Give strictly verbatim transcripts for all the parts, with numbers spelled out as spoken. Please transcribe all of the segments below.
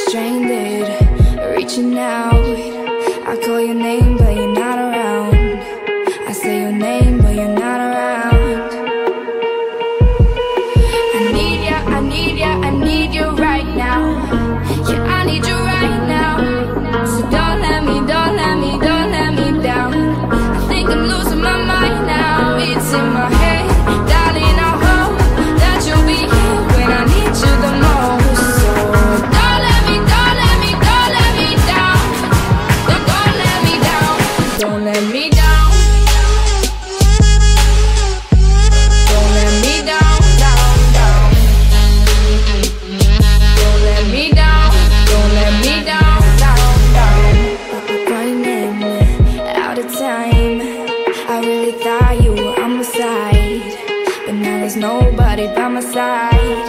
stranded, reaching out. I call your name but you're not around. I say your name but you're not around. I need ya, I need ya, I need you right now. Yeah, I need you right now. So don't let me, don't let me, don't let me down. I think I'm losing my mind now. It's in my head, darling, I hope that you'll be here when I need you the most. So don't let me, don't let me, don't let me down. Don't, don't let me down. Don't let me down. Don't let me down, down, down. Don't let me down. Don't let me down, down, down. Running out of time. I really thought you were on my side, but now there's nobody by my side.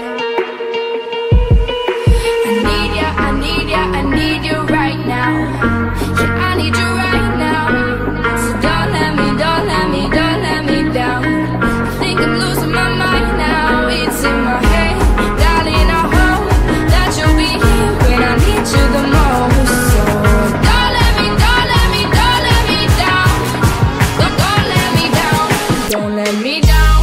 I need ya, I need ya, I need you right now. Yeah, I need you right now. So don't let me, don't let me, don't let me down. I think I'm losing my mind now. It's in my head, darling, I hope that you'll be here when I need you the most. So don't let me, don't let me, don't let me down. Don't, don't let me down. Don't let me down.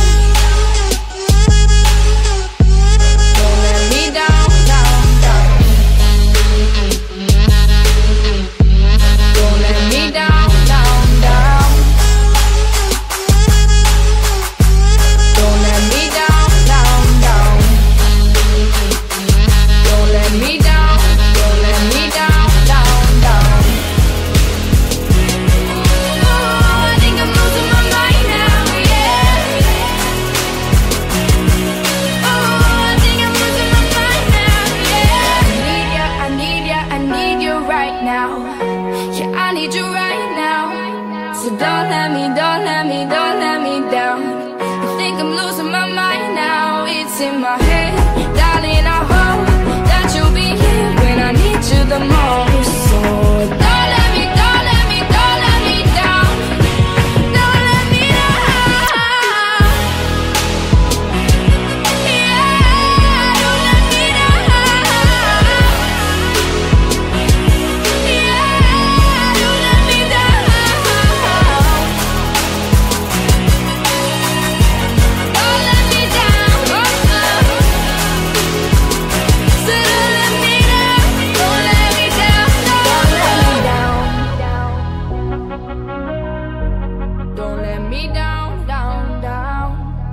Don't let me down, down, down. Don't let me down, down, down. Don't let me down, down, down. Don't let me down, don't let me down, down, down. Oh, I think I'm losing my mind now, yeah. Oh, I think I'm losing my mind now, yeah. I need ya, I need ya, I need you right now. Yeah, I need you right now. So don't let me, don't let me, don't let me down. I think I'm losing my mind now. It's in my head, darling, I hope that you'll be here when I need you the most. So don't let me, don't let me, don't let me down. Don't let me down. Yeah, don't let me down. Yeah, don't let me down. Don't let me down. So don't let me down. Don't let me down. Don't let me down. Don't let me down, down, down.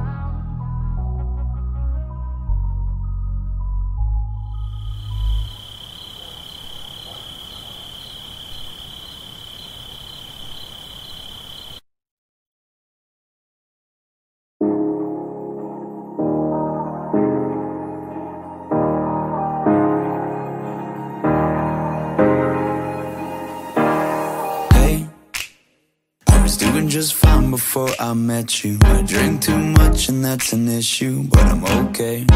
Hey, I was doing just fine before I met you. I drink too much and that's an issue, but I'm okay.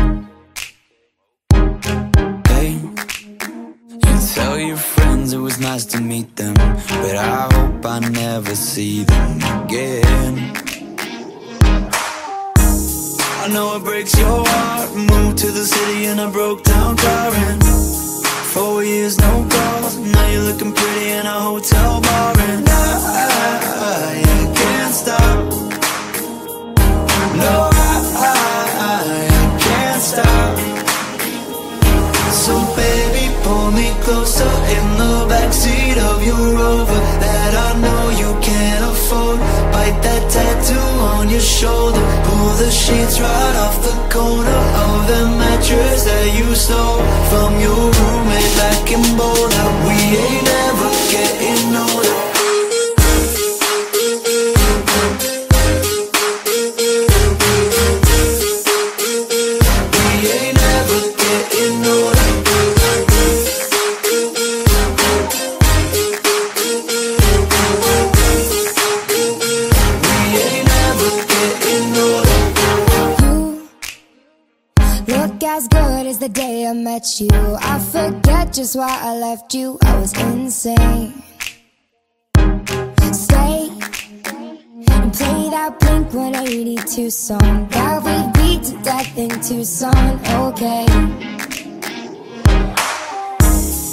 Hey, you tell your friends it was nice to meet them, but I hope I never see them again. I know it breaks your heart. Moved to the city and I broke down crying. Four years, no calls. Now you're looking pretty in a hotel bar, and I, I can't stop. No, I, I, I can't stop. So baby, pull me closer in the backseat of your Rover that I know you can't afford. Bite that tattoo on your shoulder. Pull the sheets right off the corner of the mattress that you stole from your roommate back in Boulder. We ain't ever getting older. We ain't ever getting older. We ain't ever getting older. You look as good as the day I met you. I forget just why I left you. I was insane. Stay and play that Blink one eighty-two song that we beat to death in Tucson. Okay.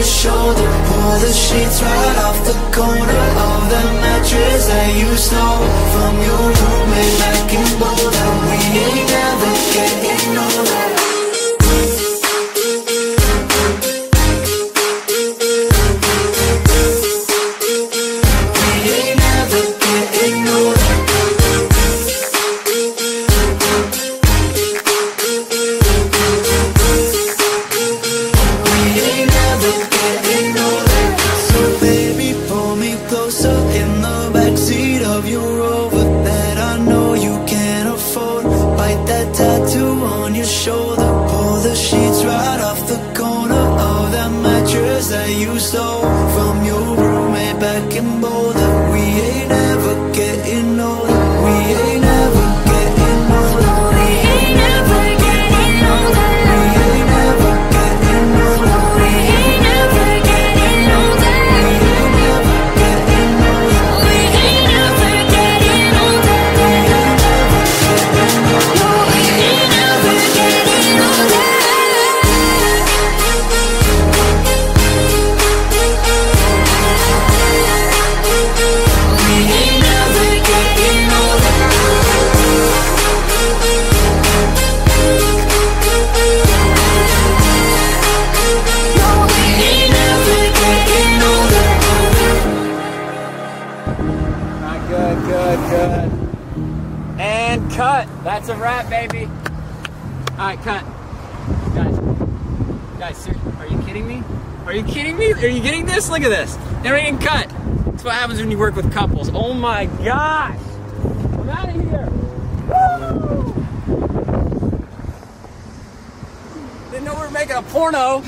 your shoulder. Pull the sheets right off the corner of the mattress that you stole from your roommate back in Boulder. We ain't never getting older. You stole from your roommate back in Boulder. We ain't ever getting older. We ain't ever getting older. We ain't ever getting older. We ain't ever getting older. We ain't ever getting older. We ain't ever getting older. We ain't ever getting older. We ain't ever getting older. Good. And cut. That's a wrap, baby. All right, cut. Guys, guys, sir, are you kidding me? Are you kidding me? Are you getting this? Look at this. Everything cut. That's what happens when you work with couples. Oh my gosh. I'm out of here. Woo! Didn't know we were making a porno.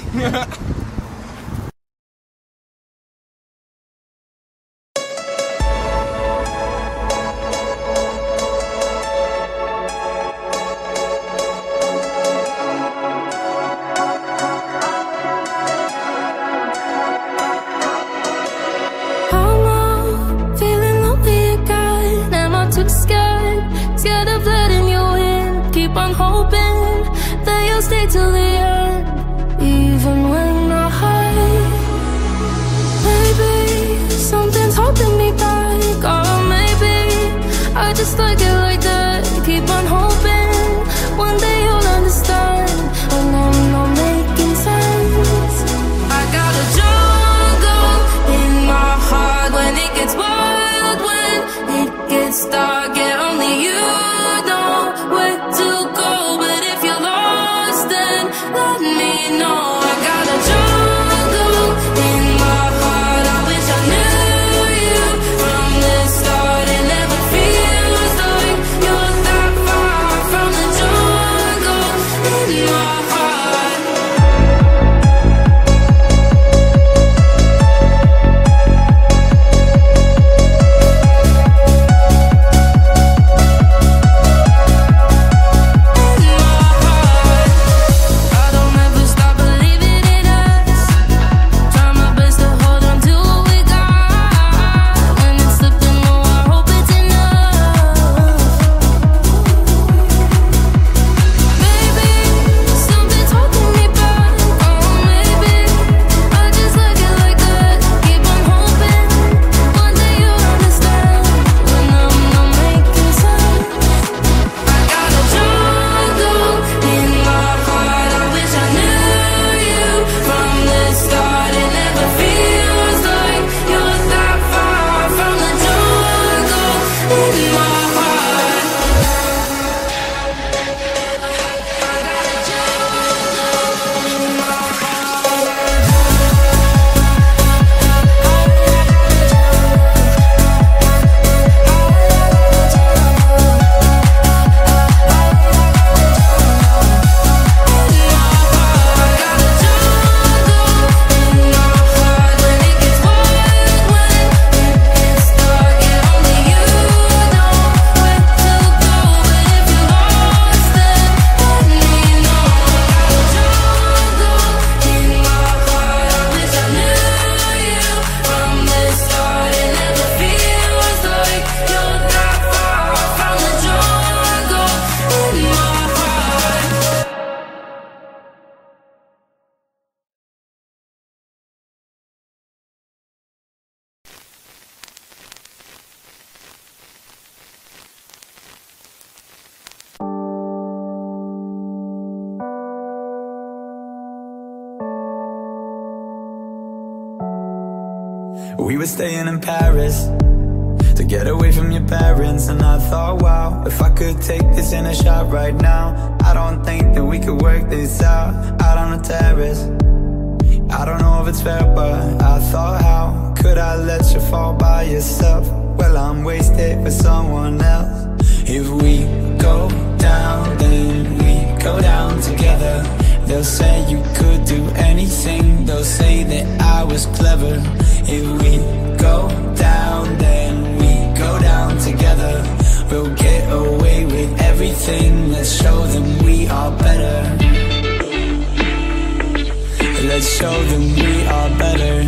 Stay till the end, even when I hide. Maybe something's holding me back, or maybe I just like it like that. Keep on hoping one day you'll understand, and I'm not making sense. I got a jungle in my heart when it gets wild, when it gets dark, yeah, only you know where to go. But if you're lost, let me know. I got a jungle in my heart. I wish I knew you from the start. It never feels like We were staying in Paris to get away from your parents, and I thought, wow, if I could take this in a shot right now, I don't think that we could work this out, out on the terrace. I don't know if it's fair, but I thought, how could I let you fall by yourself? Well, I'm wasted for someone else. If we go down, then we go down together. They'll say you could do anything, they'll say that I was clever. If we go down, then we go down together. We'll get away with everything, let's show them we are better. Let's show them we are better.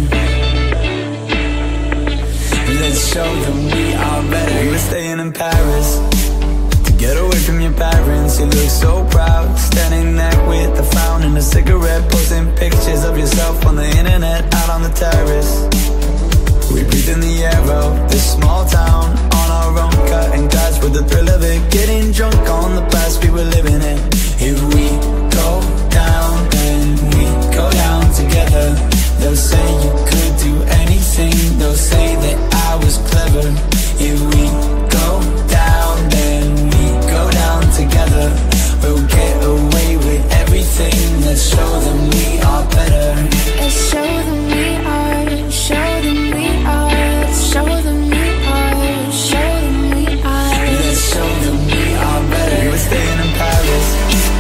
Let's show them we are better. We were staying in Paris to get away from your parents. You look so proud, standing there with a frown and a cigarette, posting pictures of yourself on the internet, out on the terrace. We breathe in the air of this small town, on our own, cutting glass with the thrill of it, getting drunk on the past we were living in. If we go down, then we go down together. They'll say you could do anything, they'll say that I was clever. If we go down, then we go down together. We'll get away with everything, let's show them we are better. Let's show them we are, show them we are, show them we are, show them we are. Let's show them we are better. We were staying in Paris.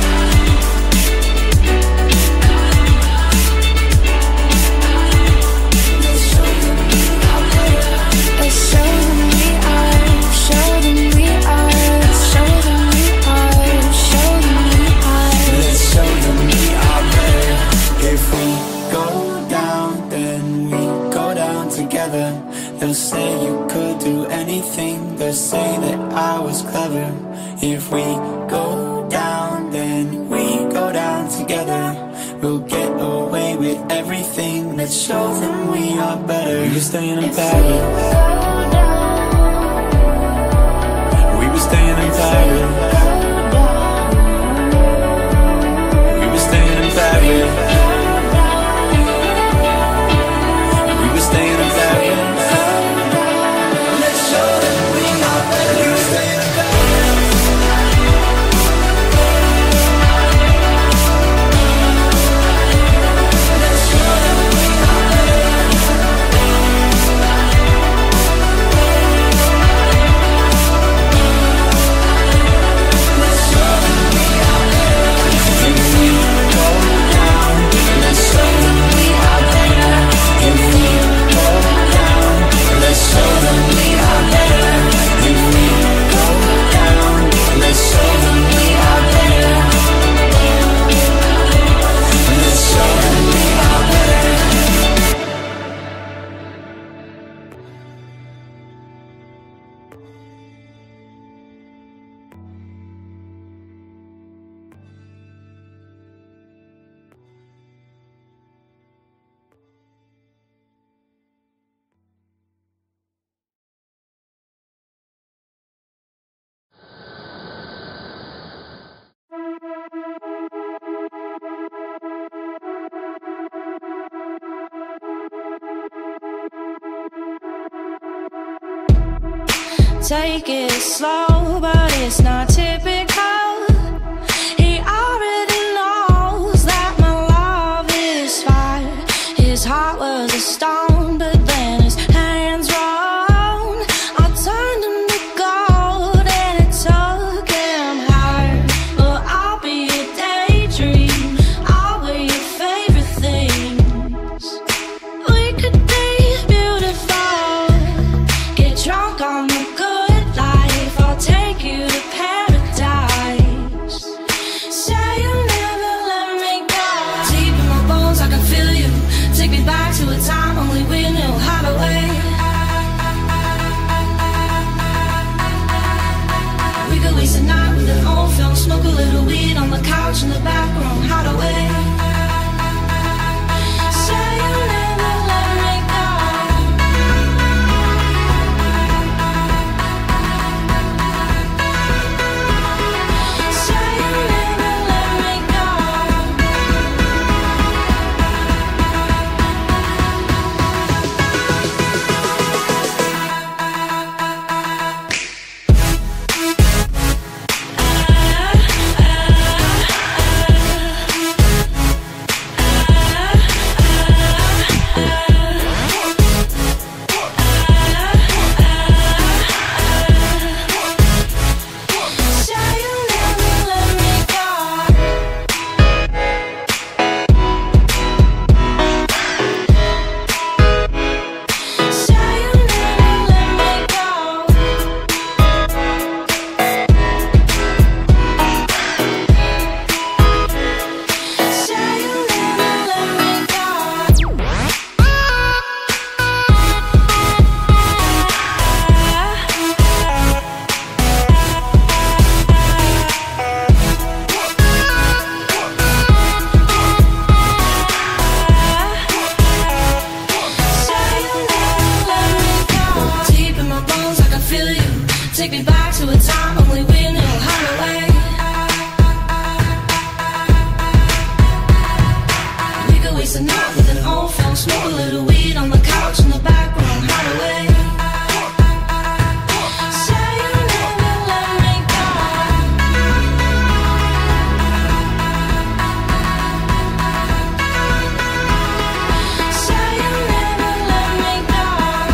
They'll say you could do anything, they'll say that I was clever. If we go down, then we go down together. We'll get away with everything, let's show them we are better. We were staying in Paris. We were staying in Paris. We were staying in Paris. Take it slow, but it's not typical. He already knows that my love is fire. His heart was a stone, but then his hands rolled. I turned him to gold and it took him higher. But I'll be a daydream, I'll wear your favorite things. We could be beautiful, get drunk on the good life. I'll take you to paradise. take me back to a time only we knew how to wait. We could waste a night with an old film, smoke a little weed on the couch in the back room, hideaway. Say you never let me go. Say you never let me go.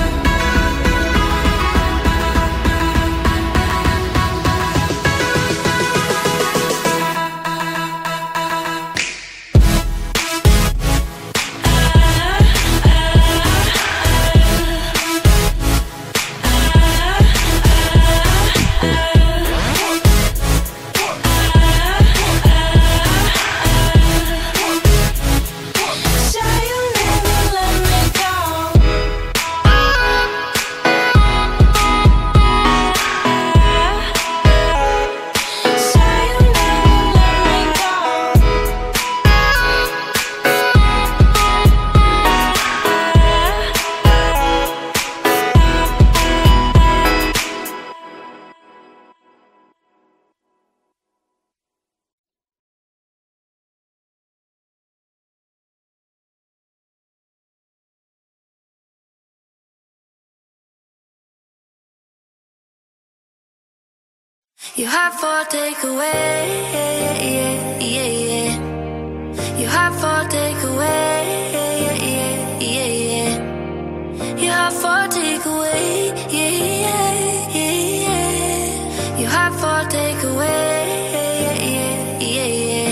You have for takeaway, yeah, yeah, yeah, yeah. You have for takeaway, yeah, yeah, yeah, yeah. You have for takeaway, yeah, yeah, yeah, yeah. You have for takeaway, yeah, yeah, yeah, yeah.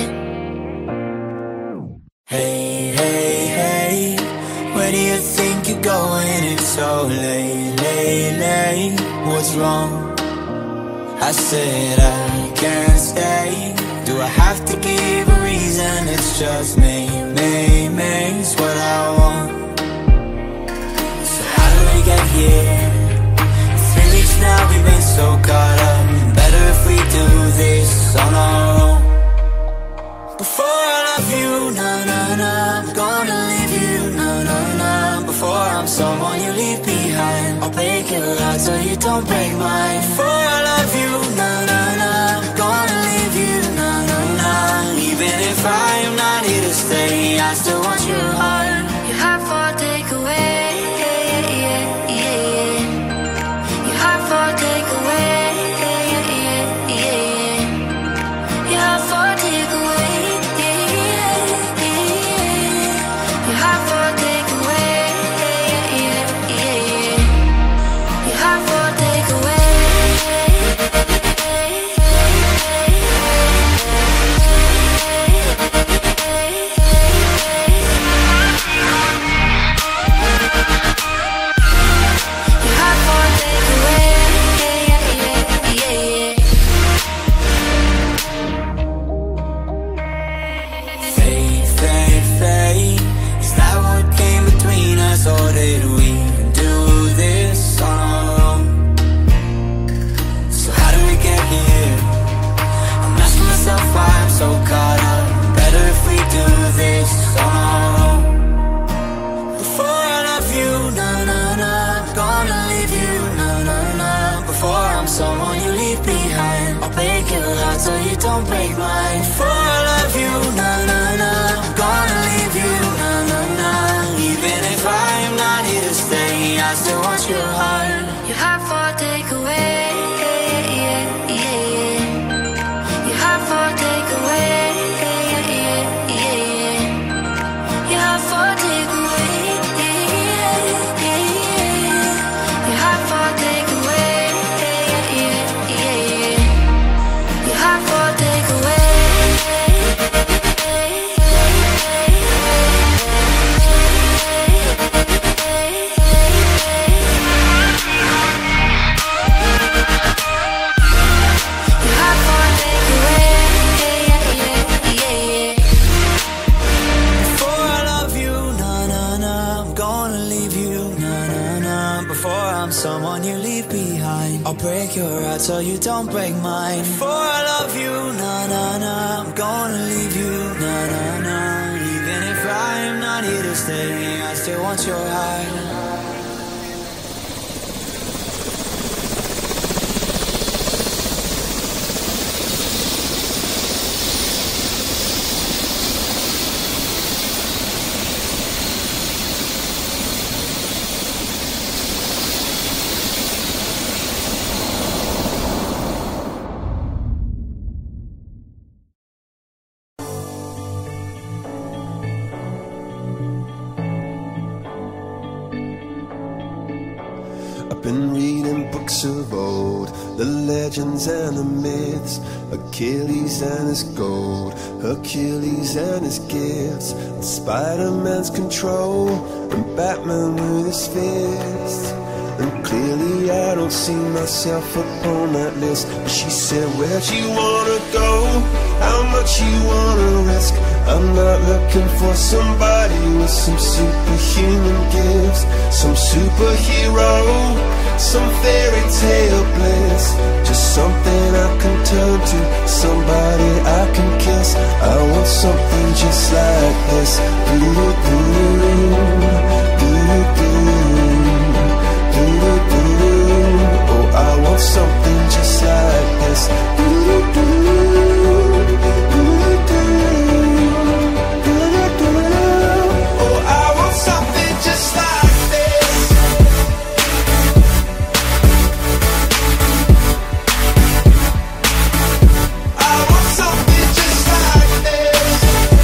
Hey, hey, hey, where do you think you're going? It's so late, late, late. What's wrong? I said I can't stay. Do I have to give a reason? It's just me, me, me. It's what I want. So how do we get here? Three weeks now we've been so caught up. Better if we do this on our own. Before I love you, nah, nah, nah, I'm gonna leave you, nah, nah, nah. Before I'm someone you leave behind, I'll break your heart so you don't break mine. Before I love you, nah, nah, nah, I'm gonna leave you, nah, nah, nah. Even if I am not here to stay, I still want your heart. You have for takeaway, yeah, yeah, yeah, yeah. You have for takeaway, yeah, yeah, yeah, yeah. You have for takeaway, yeah, yeah, yeah, yeah. You have for takeaway, yeah, yeah, yeah, yeah. You have for takeaway. Or did we do this on our own? So how do we get here? I'm asking myself why I'm so caught up. Better if we do this on our own. Before I love you, nah, nah, nah, I'm gonna leave you, nah, nah, nah. Before I'm someone you leave behind, I'll break your heart so you don't break mine. Before I love you, nah, nah, nah, I'm gonna leave you, nah, nah, nah. Even if I am not here to stay, I still want your heart. You have for takeaway, yeah, yeah, yeah, yeah. You have for takeaway, yeah, yeah, yeah, yeah. You have for takeaway, yeah, yeah, yeah, yeah. You have for takeaway, yeah, yeah, yeah, yeah. You have for takeaway. Someone you leave behind, I'll break your heart so you don't break mine. Before I love you, nah, nah, nah, I'm gonna leave you, nah, nah, nah. Even if I am not here to stay, I still want your heart. I've been reading books of old, the legends and the myths, Achilles and his gold, Hercules and his gifts, and Spider-Man's control, and Batman with his fists. And clearly I don't see myself upon that list. But she said, where'd you wanna go? How much you wanna risk? I'm not looking for somebody with some superhuman gifts, some superhero, some fairy tale bliss. Just something I can turn to, somebody I can kiss. I want something just like this. Do-do-do, do-do-do. Oh, I want something just like this. Oh, I want something just like this. I want something just like this.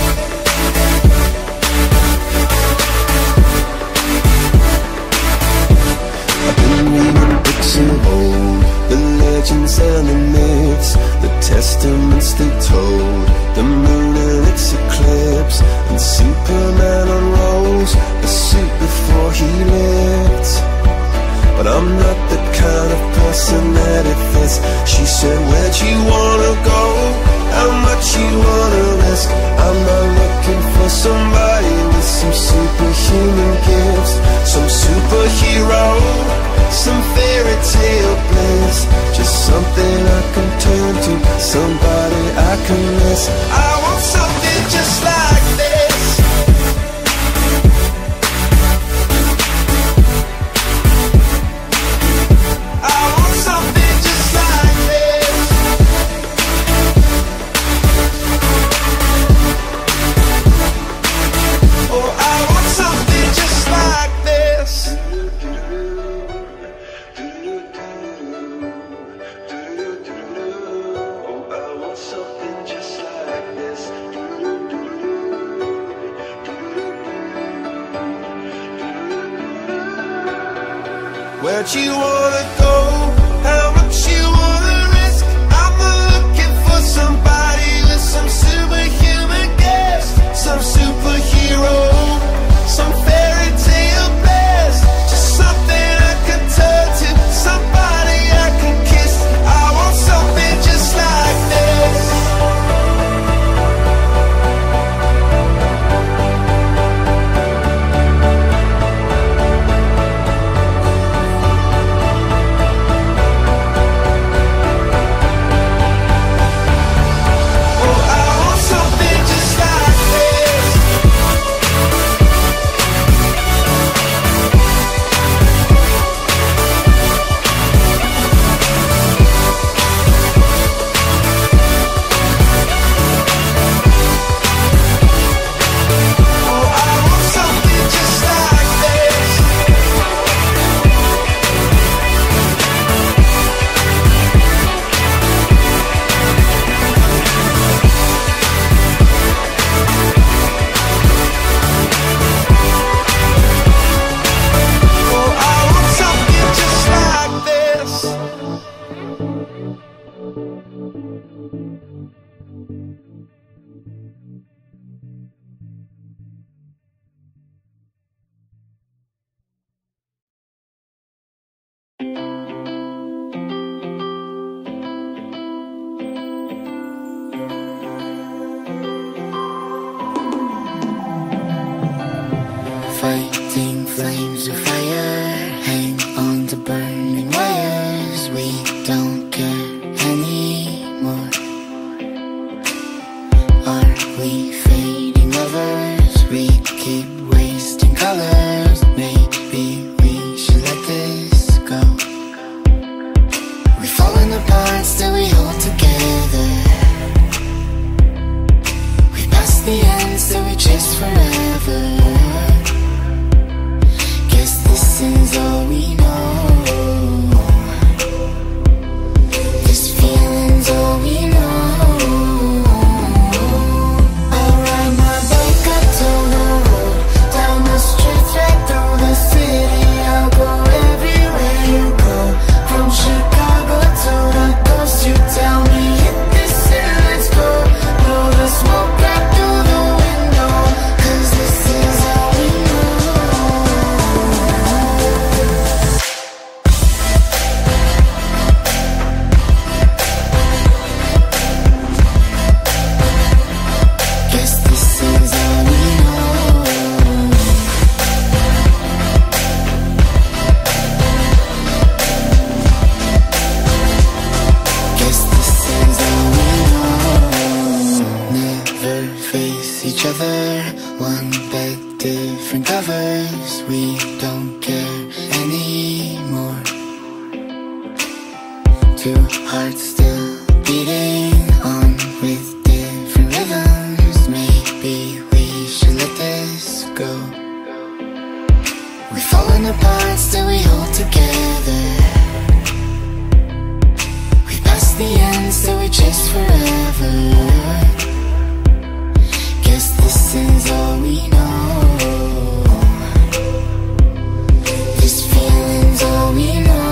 I've been reading books of old, the legends and the myths, the testaments they told, the moon and its eclipse, and Superman unrolls a suit before he lived. But I'm not the kind of person that it fits. She said, where'd you wanna go? How much you wanna risk? I'm not looking for somebody with some superhuman gifts, some superhero, some fairy tale bliss. Just something I can turn to, somebody I can miss. I want something just like this. I want something just like this. Oh, I want something just like this. Where'd you wanna go? How much you wanna risk? I'm not looking for somebody with some superhuman gifts, some superhero, some fairy tale bliss. Just something I can turn to, somebody I can kiss. I want something just like this. Oh, I want something just like this. two hearts still beating on with different rhythms. Maybe we should let this go. We've fallen apart, still we hold together. We've passed the end, still we chase forever. Guess this is all we know. This feeling's all we know.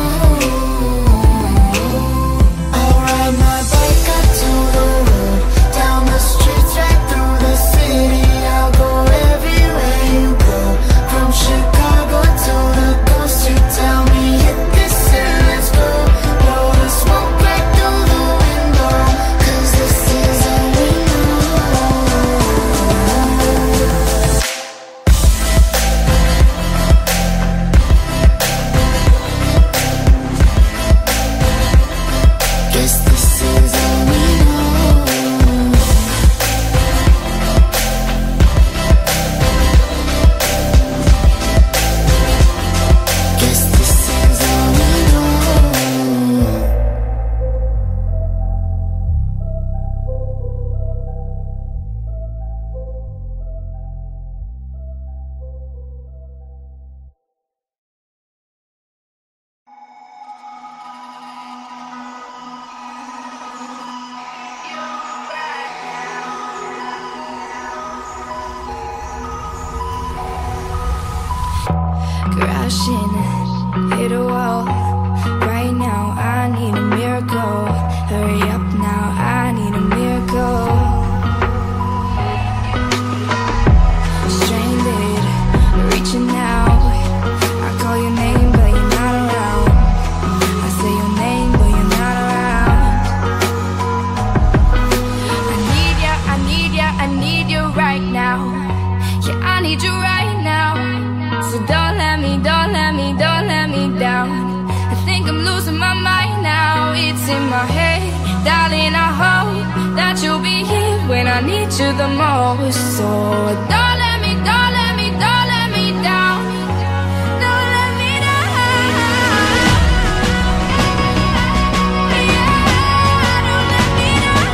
I'll ride my bike up to the road, down the streets, right through the city. I'll go everywhere you go, from Chicago to the coast. You tell me hit this and let's go. Blow the smoke right through the window, 'cause this is all we know. Guess this is all we know. Guess this is all we know. Crashing, hit a wall. Right now, I need a miracle. Hurry up now, I need a miracle. Stranded, reaching out. I call your name, but you're not around. I say your name, but you're not around. I need ya, I need ya, I need you right now. Yeah, I need you right now. So don't let me, don't let me, don't let me down. I think I'm losing my mind now. It's in my head, darling, I hope that you'll be here when I need you the most. So don't let me, don't let me, don't let me down. Don't let me down. Yeah, don't let me down.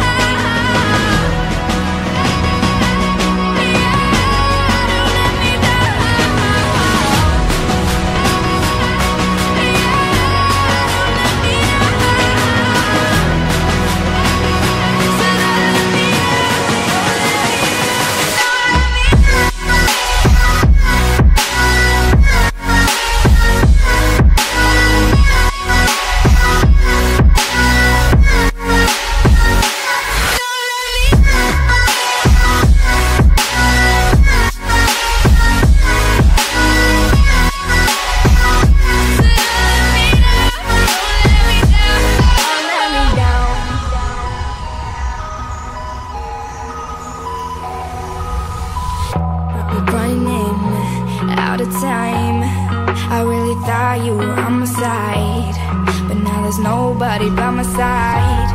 Running out of time. I really thought you were on my side, but now there's nobody by my side.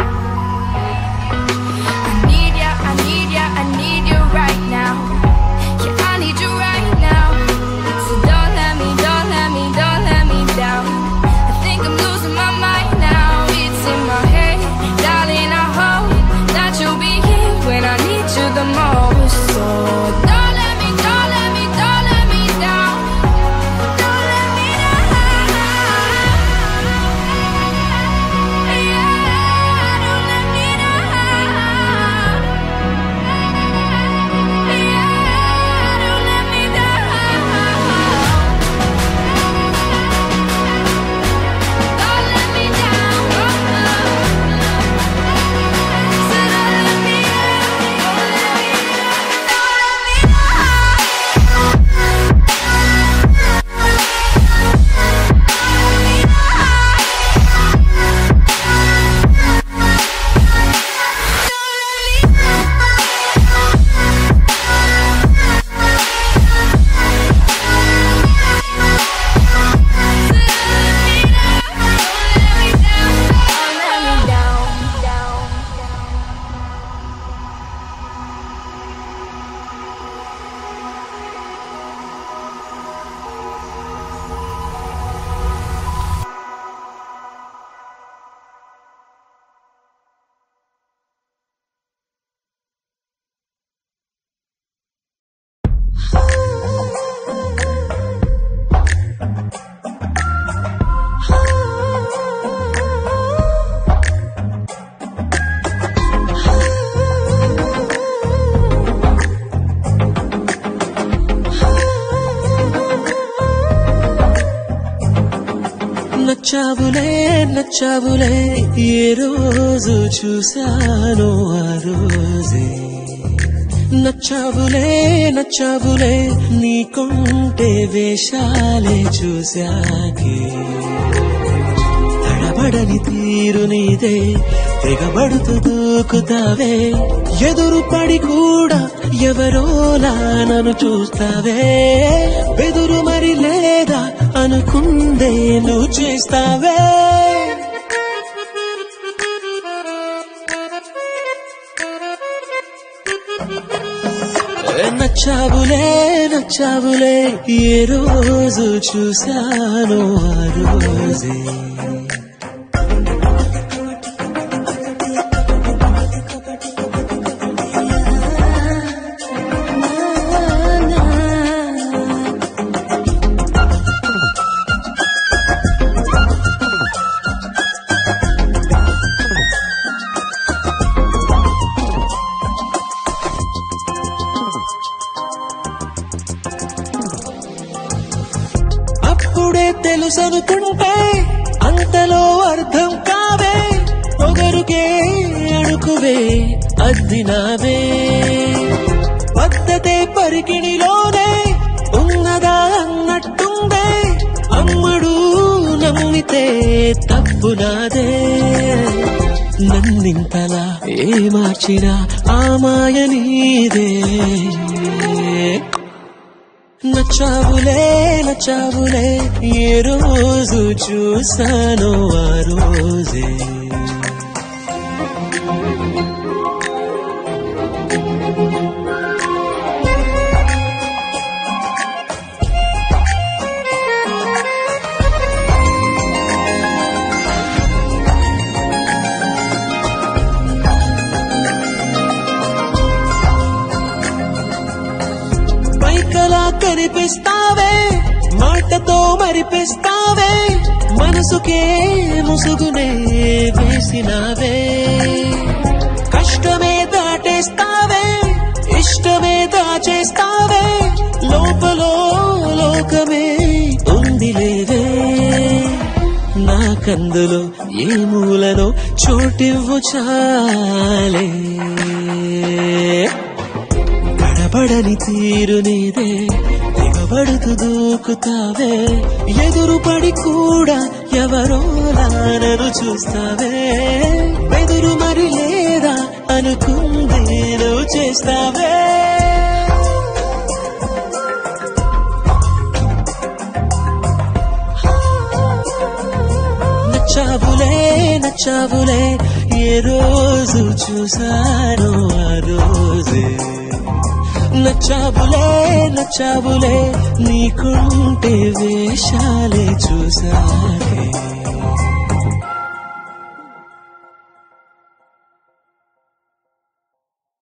I need ya, I need ya, I need you right now. Yeah, I need you right now. So don't let me, don't let me, don't let me down. I think I'm losing my mind now. It's in my head, darling, I hope that you'll be here when I need you the most. So don't let me, don't let me, don't let me down. Don't let me down. Yeah. Nachavule Nachavule ఏ రోజు చూశానో ఆ రోజే నచ్చావులే నచ్చావులే నీకుంటే వేషాలే చూశాకే తడబడని తీరు నీదే తెగబడుతూ దూకుతావే ఎదురు పడి కూడా ఎవరోలా నన్ను చూస్తావే బెదురు మరి లేదా అనుకుందే నువ్వు చేస్తావే నచ్చావులే నచ్చావులే ఏ రోజు చూశానో ఆ రోజే తెలుసనుకుంటే అంతలో అర్థం కావే పొగరుకే అడుకువే అద్దినావే పద్ధతే పరికిణిలోనే ఉన్నదా అన్నట్టుందే అమ్మడు నమ్మితే తప్పు నాదే నన్నింతలా ఏ మార్చినా ఆ మాయ నీదే నచ్చావులే నచ్చావులే ఏ రోజు చూశానో ఆ రోజే పైకలా కనిపిస్తావే మాటతో మరిపిస్తావే మనసుకే ముసుగునే వేసినావే కష్టమే దాటేస్తావే ఇష్టమే దాచేస్తావే లోపలో లోకమే ఉందిలేవే నాకందులో ఏ మూలలో చోటివ్వు చాలే తడబడని తీరు నీదే తెగబడుతూ దూకుతావే ఎదురు పడి కూడా ఎవరోలా నన్ను చూస్తావే బెదురు మరి లేదా అనుకుందే నువ్వు చేస్తావే నచ్చావులే నచ్చావులే ఏ రోజు చూశానో ఆ రోజే నచ్చావులే నచ్చావులే నీకుంటే వేషాలే చూసాకే